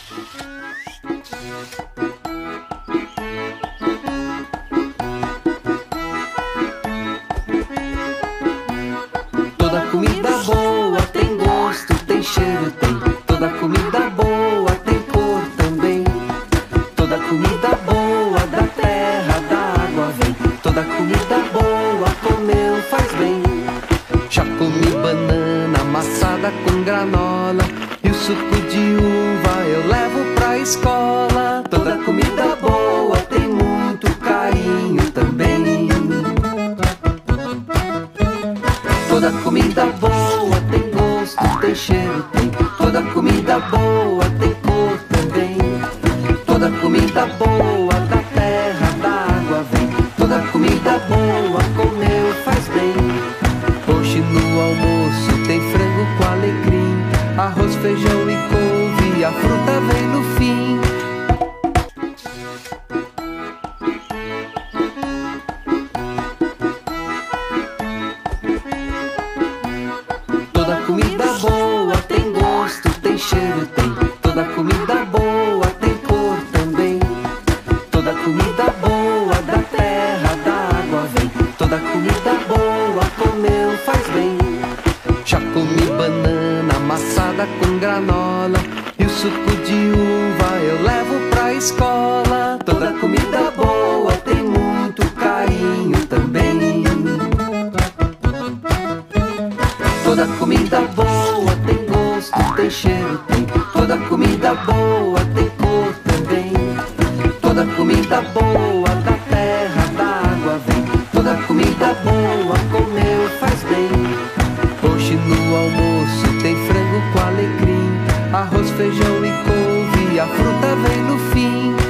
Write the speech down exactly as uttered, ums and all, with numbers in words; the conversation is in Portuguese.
Toda comida boa tem gosto, tem cheiro, tem. Toda comida boa tem cor também. Toda comida boa da terra, da água vem. Toda comida boa comeu faz bem. Já comi banana amassada com granola, e o suco de uva eu levo pra escola. Toda comida boa tem muito carinho também. Toda comida boa tem gosto, tem cheiro, tem. Toda comida boa tem cor também. Toda comida boa da terra, da água vem. Toda comida boa comeu faz bem. Hoje no almoço tem frango com alecrim, arroz, feijão e couve, a fruta vem no fim. Toda comida boa tem gosto, tem cheiro, tem. Toda comida boa tem cor também. Toda comida boa da terra, da água vem. Toda comida boa comeu faz bem. Já comi banana amassada com granola, e o suco de uva eu levo pra escola. Toda comida boa tem muito carinho também. Toda comida boa tem gosto, tem cheiro, tem. Toda comida boa tem cor também. Toda comida boa da terra, da água vem. Toda comida boa comeu faz bem. Hoje no almoço tem frango com alecrim, arroz, feijão e couve, a fruta vem no fim.